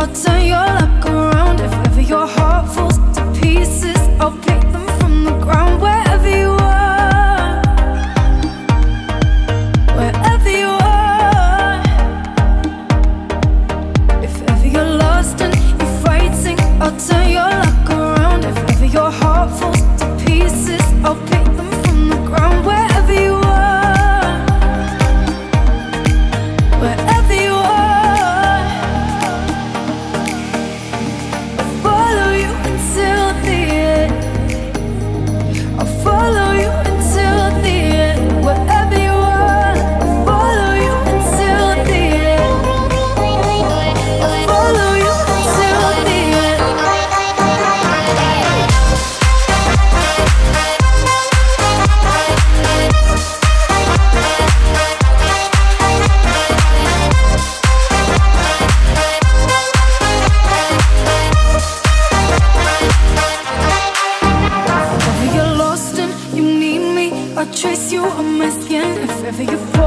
I'll turn your luck around. If ever your heart falls to pieces, I'll pick them from the ground. Wherever you are, wherever you are. If ever you're lost and you're fighting, I'll turn your luck around. If ever your heart falls to pieces, I'll pick them from the ground. Wherever you are, wherever you are. I'll follow you until the end. I'll follow you until the end. Wherever you are, I'll follow you until the end. I'll follow you until the end. If ever you're lost and you need me, I'll trace you on my skin. If ever you're